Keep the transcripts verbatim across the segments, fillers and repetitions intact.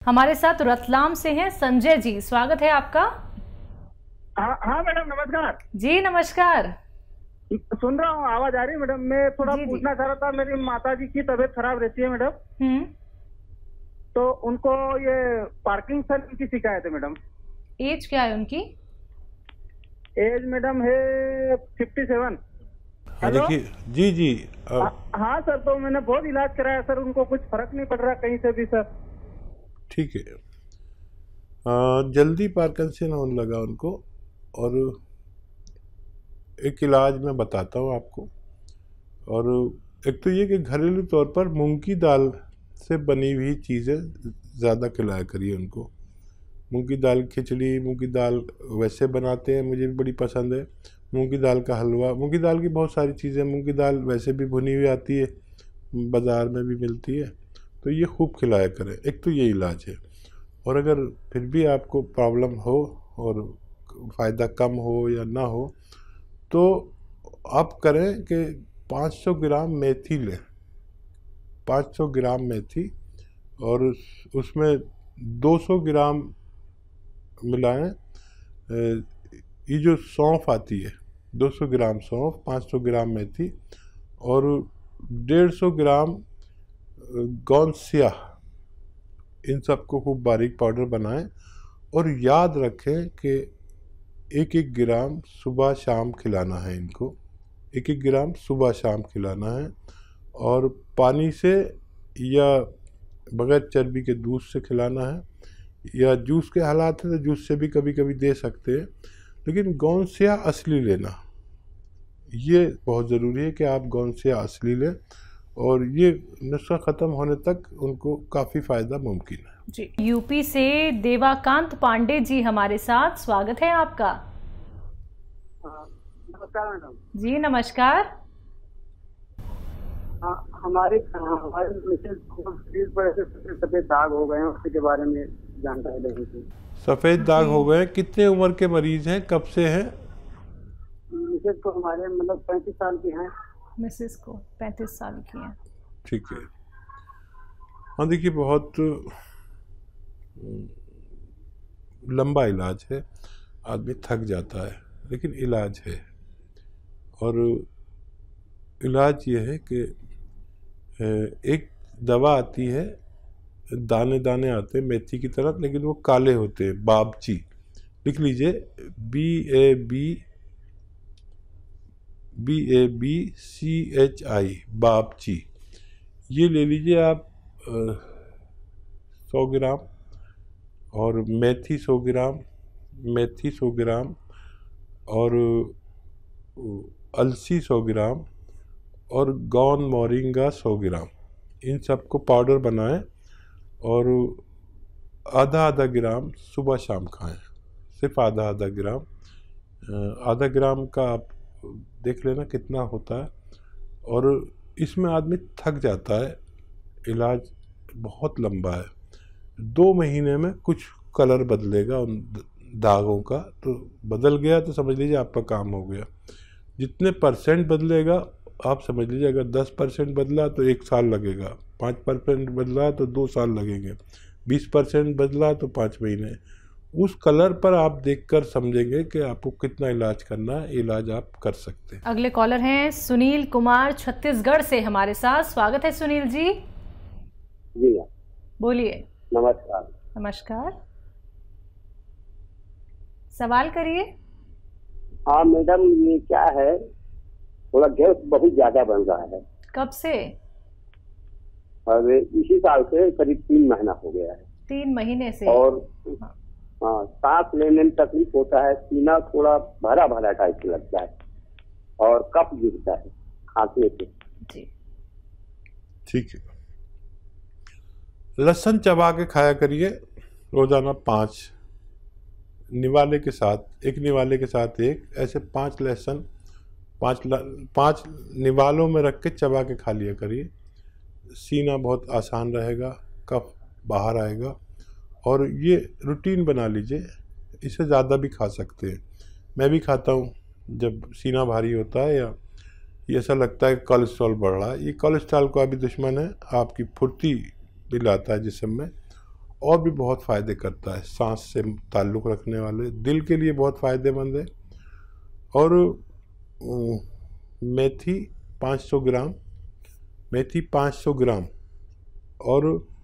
हमारे साथ रतलाम से हैं संजय जी, स्वागत है आपका। हाँ हाँ मैडम नमस्कार जी। नमस्कार, सुन रहा हूँ, आवाज आ रही है मैडम। मैं थोड़ा जी, पूछना चाह रहा था, मेरी माता जी की तबीयत खराब रहती है मैडम, हम्म तो उनको ये पार्किंसन की शिकायत है मैडम। एज क्या है उनकी? एज मैडम है फिफ्टी सेवन। हाँ देखिए, जी जी आ, हाँ सर, तो मैंने बहुत इलाज कराया सर, उनको कुछ फर्क नहीं पड़ रहा कहीं से भी सर। ठीक है। आ, जल्दी पार्किंसन होने लगा उनको, और एक इलाज मैं बताता हूँ आपको। और एक तो ये कि घरेलू तौर पर मूंग की दाल से बनी हुई चीज़ें ज़्यादा खिलाया करिए उनको। मूंग की दाल खिचड़ी, मूंग की दाल वैसे बनाते हैं, मुझे भी बड़ी पसंद है। मूंग की दाल का हलवा, मूंग की दाल की बहुत सारी चीज़ें, मूंग की दाल वैसे भी भुनी हुई आती है, बाज़ार में भी मिलती है, तो ये खूब खिलाया करें। एक तो ये इलाज है। और अगर फिर भी आपको प्रॉब्लम हो और फ़ायदा कम हो या ना हो, तो आप करें कि पाँच सौ ग्राम मेथी लें, पाँच सौ ग्राम मेथी, और उसमें दो सौ ग्राम मिलाएं ये जो सौंफ आती है, दो सौ ग्राम सौंफ, पाँच सौ ग्राम मेथी, और डेढ़ सौ ग्राम गोंद स्याह, इन सबको खूब बारीक पाउडर बनाएं। और याद रखें कि एक एक ग्राम सुबह शाम खिलाना है इनको, एक एक ग्राम सुबह शाम खिलाना है। और पानी से या बगैर चर्बी के दूध से खिलाना है, या जूस के हालात है तो जूस से भी कभी कभी दे सकते हैं, लेकिन गोंद स्याह असली लेना, ये बहुत ज़रूरी है कि आप गोंद स्याह असली लें, और ये नुस्खा ख़त्म होने तक उनको काफ़ी फ़ायदा मुमकिन है जी। यूपी से देवाकांत पांडे जी हमारे साथ, स्वागत है आपका। नमस्कार मैडम। जी नमस्कार। हाँ, हमारे हमारे मिसेज को शरीर पर ऐसे सफेद दाग हो गए हैं, उसके बारे में जानकारी लेनी थी। सफ़ेद दाग हो गए, कितने उम्र के मरीज हैं, कब से हैं? मिसेज को हमारे मतलब पैंतीस साल की हैं। मिसेस को पैंतीस साल की हैं। ठीक है। हाँ देखिए, बहुत लंबा इलाज है, आदमी थक जाता है, लेकिन इलाज है। और इलाज ये है कि एक दवा आती है, दाने दाने आते हैं मेथी की तरह, लेकिन वो काले होते हैं, बाबची, लिख लीजिए, B A B B A B C H I, बाबची। ये ले लीजिए आप सौ ग्राम, और मेथी सौ ग्राम, मेथी सौ ग्राम, और अलसी सौ ग्राम, और गौन मोरिंगा सौ ग्राम, इन सबको पाउडर बनाएं, और आधा आधा ग्राम सुबह शाम खाएं, सिर्फ आधा आधा ग्राम। आधा ग्राम का आप देख लेना कितना होता है। और इसमें आदमी थक जाता है, इलाज बहुत लंबा है, दो महीने में कुछ कलर बदलेगा उन दागों का, तो बदल गया तो समझ लीजिए आपका काम हो गया। जितने परसेंट बदलेगा आप समझ लीजिए, अगर दस परसेंट बदला तो एक साल लगेगा, पाँच परसेंट बदला तो दो साल लगेंगे, बीस परसेंट बदला तो पाँच महीने। उस कलर पर आप देखकर समझेंगे कि आपको कितना इलाज करना है, इलाज आप कर सकते हैं। अगले कॉलर हैं सुनील कुमार छत्तीसगढ़ से हमारे साथ, स्वागत है सुनील जी। जी बोलिए। नमस्कार। नमस्कार, सवाल करिए। हाँ मैडम, ये क्या है, थोड़ा गैस बहुत ज्यादा बन रहा है। कब से? और इसी साल से करीब तीन महीना हो गया है। तीन महीने से? और हाँ, सांस लेने में तकलीफ होता है, सीना थोड़ा भरा भरा टाइप लगता है, और कफ गिरता है खांसने से। जी ठीक है। लहसुन चबा के खाया करिए रोजाना, पाँच निवाले के साथ, एक निवाले के साथ एक, ऐसे पांच लहसुन पांच पांच निवालों में रख के चबा के खा लिया करिए। सीना बहुत आसान रहेगा, कफ बाहर आएगा। और ये रूटीन बना लीजिए, इससे ज़्यादा भी खा सकते हैं। मैं भी खाता हूँ जब सीना भारी होता है या ये ऐसा लगता है कोलेस्ट्रॉल बढ़ रहा है। ये कोलेस्ट्रॉल का भी दुश्मन है, आपकी फुर्ती भी लाता है जिस्म में, और भी बहुत फ़ायदे करता है। सांस से ताल्लुक़ रखने वाले, दिल के लिए बहुत फ़ायदेमंद है। और मेथी पाँच सौ ग्राम, मेथी पाँच सौ ग्राम, और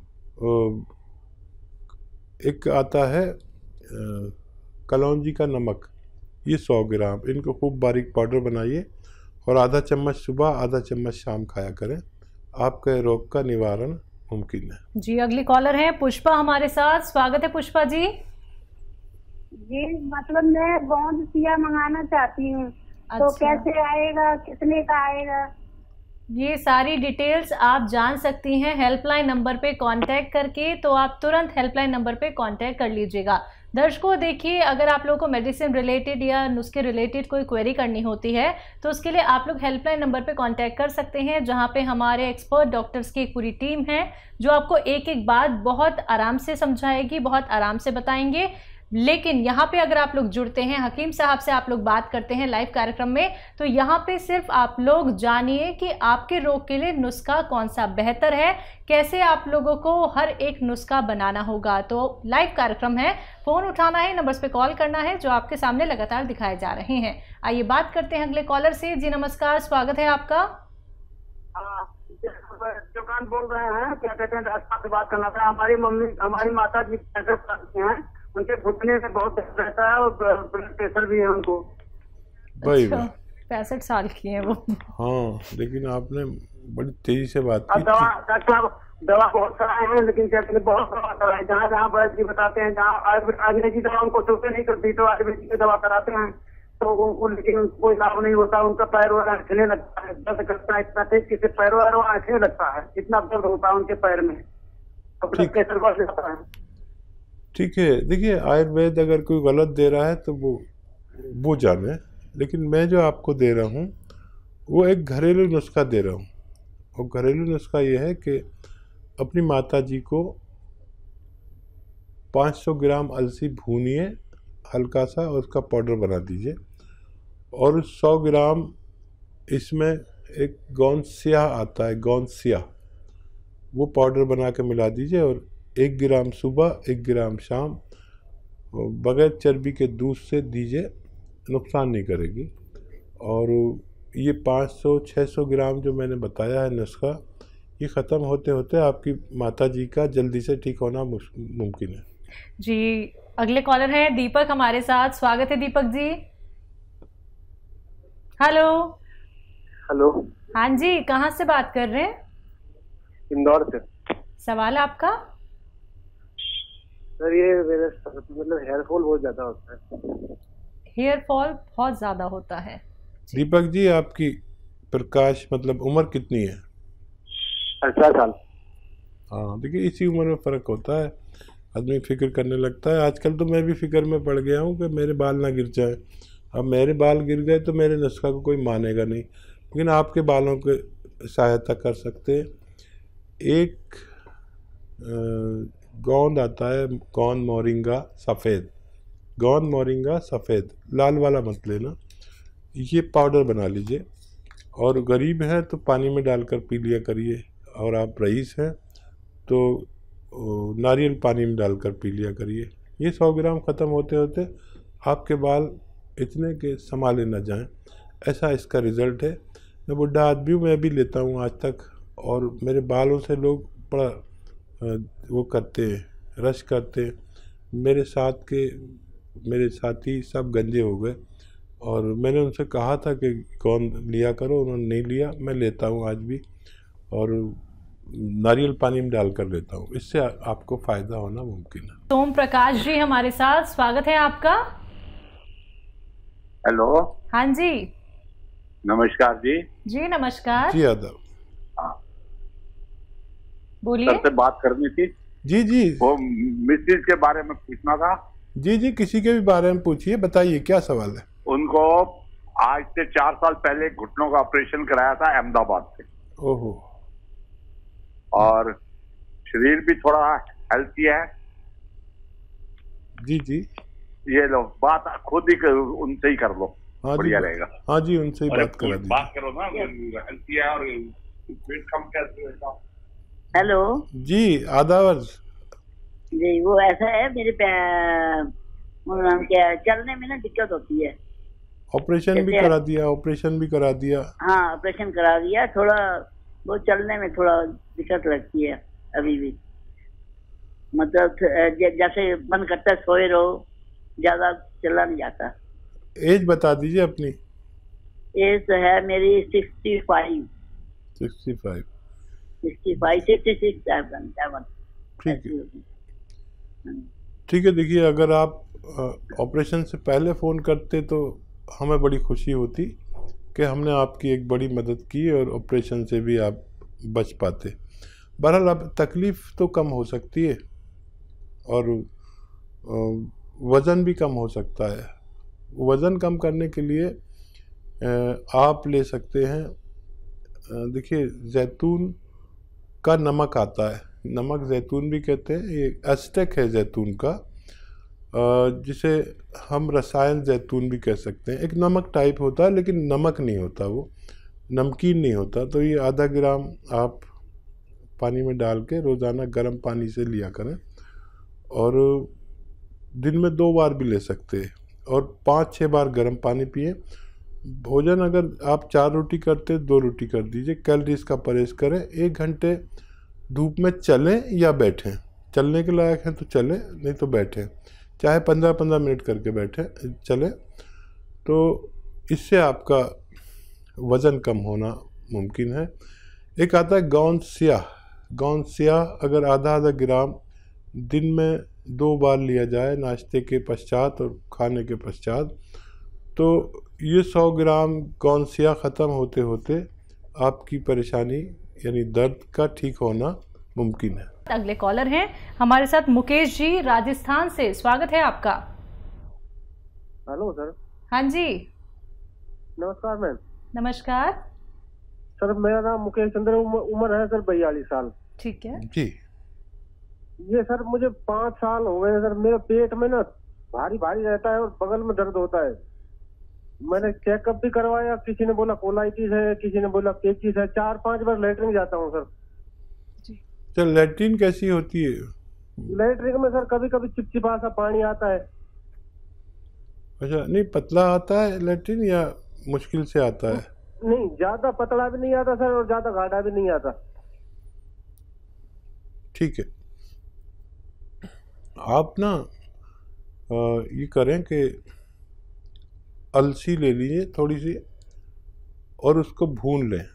एक आता है कलौंजी का नमक, ये सौ ग्राम। इनको खूब बारीक पाउडर बनाइए और आधा चम्मच सुबह आधा चम्मच शाम खाया करें, आपके रोग का निवारण मुमकिन है। जी, अगली कॉलर है पुष्पा हमारे साथ। स्वागत है पुष्पा जी। जी, मतलब मैं गोंद सिया मंगाना चाहती हूँ। अच्छा। तो कैसे आएगा, कितने का आएगा? ये सारी डिटेल्स आप जान सकती हैं हेल्पलाइन नंबर पे कांटेक्ट करके, तो आप तुरंत हेल्पलाइन नंबर पे कांटेक्ट कर लीजिएगा। दर्शकों देखिए, अगर आप लोगों को मेडिसिन रिलेटेड या नुस्खे रिलेटेड कोई क्वेरी करनी होती है तो उसके लिए आप लोग हेल्पलाइन नंबर पे कांटेक्ट कर सकते हैं, जहां पे हमारे एक्सपर्ट डॉक्टर्स की एक पूरी टीम है जो आपको एक एक बात बहुत आराम से समझाएगी, बहुत आराम से बताएंगे। लेकिन यहाँ पे अगर आप लोग जुड़ते हैं, हकीम साहब से आप लोग बात करते हैं लाइव कार्यक्रम में, तो यहाँ पे सिर्फ आप लोग जानिए कि आपके रोग के लिए नुस्खा कौन सा बेहतर है, कैसे आप लोगों को हर एक नुस्खा बनाना होगा। तो लाइव कार्यक्रम है, फ़ोन उठाना है, नंबर्स पे कॉल करना है जो आपके सामने लगातार दिखाए जा रहे हैं। आइए बात करते हैं अगले कॉलर से। जी नमस्कार, स्वागत है आपका। दुकान बोल रहे हैं, क्या कहते हैं, रास्ता से बात करना था। हमारी मम्मी, हमारी माता जी हैं, उनके घुटने में बहुत दर्द रहता है और ब्लड प्रेशर भी है उनको। अच्छा, पैंसठ साल की हैं वो। हाँ, लेकिन आपने बड़ी तेजी से बात की। दवा डॉक्टर साहब दवा बहुत कराए हैं, लेकिन क्या कहते हैं, बहुत दवा कराए। जहाँ जहाँ वैद्य जी बताते हैं, जहाँ अंग्रेजी दवा उनको चलते नहीं करती तो आयुर्वेदिक की दवा कराते हैं, तो लेकिन कोई लाभ नहीं होता। उनका पैर वगैरह अखने लगता है, दर्द करता है इतना तेज कि पैर वगैरह अखने लगता है, इतना दर्द होता है उनके पैर में, ब्लड प्रेशर बढ़ जाता है। ठीक है, देखिए आयुर्वेद अगर कोई गलत दे रहा है तो वो वो जाने, लेकिन मैं जो आपको दे रहा हूँ वो एक घरेलू नुस्खा दे रहा हूँ। और घरेलू नुस्खा ये है कि अपनी माता जी को पाँच सौ ग्राम अलसी भूनिए हल्का सा, और उसका पाउडर बना दीजिए, और सौ ग्राम इसमें एक गोंद स्याह आता है, गोंद स्याह, वो पाउडर बना के मिला दीजिए, और एक ग्राम सुबह एक ग्राम शाम बगैर चर्बी के दूध से दीजिए, नुकसान नहीं करेगी। और ये पाँच सौ छह सौ ग्राम जो मैंने बताया है नुस्खा, ये ख़त्म होते होते आपकी माता जी का जल्दी से ठीक होना मुमकिन है। जी, अगले कॉलर हैं दीपक हमारे साथ। स्वागत है दीपक जी। हेलो। हेलो। हाँ जी, कहाँ से बात कर रहे हैं? इंदौर से। सवाल आपका? सर ये मेरे मतलब हेयर फॉल बहुत ज्यादा होता है। हेयर फॉल बहुत ज्यादा होता है। दीपक जी, आपकी प्रकाश मतलब उम्र कितनी है? अठारह साल। हाँ, देखिए इसी उम्र में फ़र्क होता है, आदमी फिक्र करने लगता है। आजकल तो मैं भी फिक्र में पड़ गया हूँ कि मेरे बाल ना गिर जाए। अब मेरे बाल गिर गए तो मेरे नुस्खा को कोई मानेगा नहीं, लेकिन आपके बालों को सहायता कर सकते हैं। एक गोंद आता है, गोंद मोरिंगा सफ़ेद, गोंद मोरिंगा सफ़ेद, लाल वाला मत लेना। ये पाउडर बना लीजिए, और गरीब है तो पानी में डालकर पी लिया करिए, और आप रईस हैं तो नारियल पानी में डालकर पी लिया करिए। ये सौ ग्राम ख़त्म होते होते आपके बाल इतने के संभाले न जाएं, ऐसा इसका रिज़ल्ट है। मैं बुढ़ा आदमी हूँ, मैं भी लेता हूँ आज तक, और मेरे बालों से लोग बड़ा वो करते हैं, रश करते हैं। मेरे साथ के मेरे साथी सब गंजे हो गए, और मैंने उनसे कहा था कि कौन लिया करो, उन्होंने नहीं लिया। मैं लेता हूँ आज भी, और नारियल पानी में डालकर लेता हूँ, इससे आपको फ़ायदा होना मुमकिन है। सोम प्रकाश जी हमारे साथ। स्वागत है आपका। हेलो। हाँ जी, नमस्कार जी। जी नमस्कार। जी आदाब। बोलिए। सर से बात करनी थी। जी जी, वो मिसेज के बारे में पूछना था। जी जी, किसी के भी बारे में पूछिए, बताइए क्या सवाल है। उनको आज से चार साल पहले घुटनों का ऑपरेशन कराया था अहमदाबाद से। ओहो। और शरीर भी थोड़ा हेल्थी है। जी जी, ये लो, बात खुद ही कर, उनसे ही कर लो। हाँ बढ़िया जी, रहेगा। हाँ जी, उनसे ही बात करा दीजिए। बात करो ना, हेल्थी है और वेट कम कैसे रहेगा। हेलो जी, आदाब। जी वो ऐसा है, मेरे नाम क्या, चलने में ना दिक्कत होती है। ऑपरेशन भी करा दिया? ऑपरेशन भी करा दिया? हाँ ऑपरेशन करा दिया, थोड़ा वो चलने में थोड़ा दिक्कत लगती है अभी भी। मतलब जैसे मन करता है सोए रहो, ज्यादा चला नहीं जाता। एज बता दीजिए अपनी। एज है मेरी sixty five. Sixty five sixty five sixty six seven. ठीक है ठीक है। देखिए, अगर आप ऑपरेशन से पहले फ़ोन करते तो हमें बड़ी खुशी होती कि हमने आपकी एक बड़ी मदद की और ऑपरेशन से भी आप बच पाते। बहरहाल अब तकलीफ़ तो कम हो सकती है और वज़न भी कम हो सकता है। वज़न कम करने के लिए आप ले सकते हैं, देखिए जैतून का नमक आता है, नमक जैतून भी कहते हैं, ये एस्टेक है जैतून का, जिसे हम रसायन जैतून भी कह सकते हैं। एक नमक टाइप होता है लेकिन नमक नहीं होता, वो नमकीन नहीं होता। तो ये आधा ग्राम आप पानी में डाल के रोज़ाना गर्म पानी से लिया करें और दिन में दो बार भी ले सकते हैं और पाँच छः बार गर्म पानी पिए। भोजन अगर आप चार रोटी करते दो रोटी कर दीजिए। कैलोरीज का परहेज करें। एक घंटे धूप में चलें या बैठें, चलने के लायक हैं तो चलें, नहीं तो बैठें, चाहे पंद्रह पंद्रह मिनट करके बैठें चलें, तो इससे आपका वज़न कम होना मुमकिन है। एक आता है गौंद स्याह। गौंद स्याह अगर आधा आधा ग्राम दिन में दो बार लिया जाए, नाश्ते के पश्चात और खाने के पश्चात, तो ये सौ ग्राम गौंद स्याह ख़त्म होते होते आपकी परेशानी यानी दर्द का ठीक होना मुमकिन है। अगले कॉलर हैं हमारे साथ मुकेश जी राजस्थान से, स्वागत है आपका। Hello sir. हाँ जी नमस्कार मैम। नमस्कार सर, मेरा नाम मुकेश चंद्र, उम्र है सर बयालीस साल। ठीक है जी। ये सर मुझे पाँच साल हो गए सर, मेरे पेट में ना भारी भारी रहता है और बगल में दर्द होता है। मैंने चेकअप भी करवाया, किसी ने बोला कोलाइटिस है, किसी ने बोला पेचिस है, चार पांच बार लेटरिन जाता हूँ सर। तो लेटरिन कैसी होती है? लेटरिन में सर कभी कभी चिपचिपा सा पानी आता है। अच्छा, नहीं पतला आता है लेटरिन या मुश्किल से आता है? नहीं, ज्यादा पतला भी नहीं आता सर और ज्यादा गाढ़ा भी नहीं आता। ठीक है, आप ना ये करें कि अलसी ले लीजिए थोड़ी सी और उसको भून लें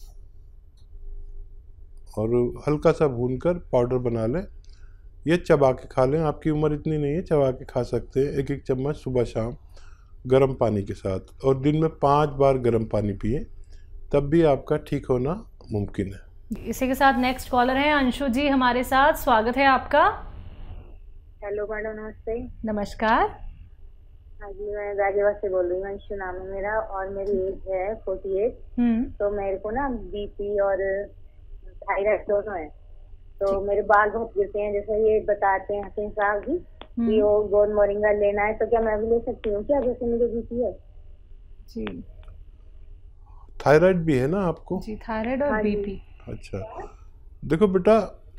और हल्का सा भूनकर पाउडर बना लें। ये चबा के खा लें, आपकी उम्र इतनी नहीं है, चबा के खा सकते हैं। एक एक चम्मच सुबह शाम गर्म पानी के साथ, और दिन में पाँच बार गर्म पानी पिए, तब भी आपका ठीक होना मुमकिन है। इसी के साथ नेक्स्ट कॉलर हैं अंशु जी हमारे साथ, स्वागत है आपका। हेलो मैडम, नमस्ते। नमस्कार। हाँ जी, मैं गाजियाबाद से बोल रही हूँ, अंशु नाम है मेरा और मेरी एज है फोर्टी एट। तो मेरे को ना बीपी और थायराइड दोनों है, तो मेरे बाल बहुत गिरते हैं, जैसे ये बताते हैं हसीन साहब जी कि वो गोंद मोरिंगा लेना है, तो क्या मैं भी ले सकती हूँ क्या, जैसे मुझे बीपी है? जी। थायराइड भी है ना आपको? जी, थायराइड और बीपी। अच्छा, देखो बेटा,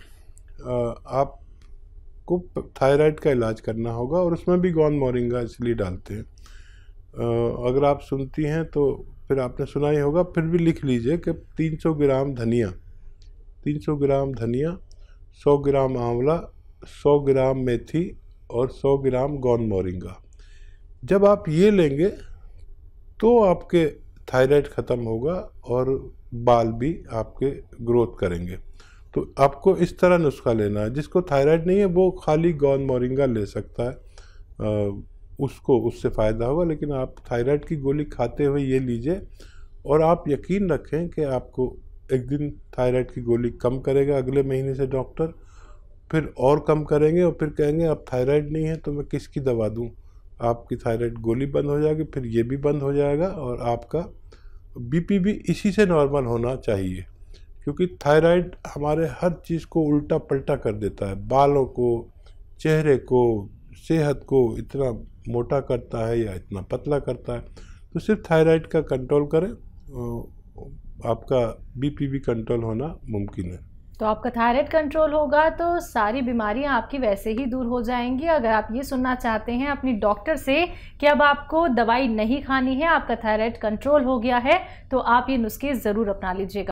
आप को थायराइड का इलाज करना होगा और उसमें भी गोंद मोरिंगा इसलिए डालते हैं। अगर आप सुनती हैं तो फिर आपने सुना ही होगा, फिर भी लिख लीजिए कि तीन सौ ग्राम धनिया, तीन सौ ग्राम धनिया, सौ ग्राम आंवला, सौ ग्राम मेथी और सौ ग्राम गोंद मोरिंगा। जब आप ये लेंगे तो आपके थायराइड ख़त्म होगा और बाल भी आपके ग्रोथ करेंगे। तो आपको इस तरह नुस्खा लेना है। जिसको थायराइड नहीं है वो खाली गोंद मोरिंगा ले सकता है, आ, उसको उससे फ़ायदा होगा, लेकिन आप थायराइड की गोली खाते हुए ये लीजिए और आप यकीन रखें कि आपको एक दिन थायराइड की गोली कम करेगा, अगले महीने से डॉक्टर फिर और कम करेंगे और फिर कहेंगे अब थायराइड नहीं है तो मैं किसकी दवा दूँ। आपकी थायराइड गोली बंद हो जाएगी, फिर ये भी बंद हो जाएगा और आपका बीपी भी इसी से नॉर्मल होना चाहिए, क्योंकि थायराइड हमारे हर चीज़ को उल्टा पलटा कर देता है, बालों को, चेहरे को, सेहत को इतना मोटा करता है या इतना पतला करता है। तो सिर्फ थायराइड का कंट्रोल करें, आपका बीपी भी कंट्रोल होना मुमकिन है। तो आपका थायराइड कंट्रोल होगा तो सारी बीमारियां आपकी वैसे ही दूर हो जाएंगी। अगर आप ये सुनना चाहते हैं अपनी डॉक्टर से कि अब आपको दवाई नहीं खानी है, आपका थायराइड कंट्रोल हो गया है, तो आप ये नुस्खे ज़रूर अपना लीजिएगा।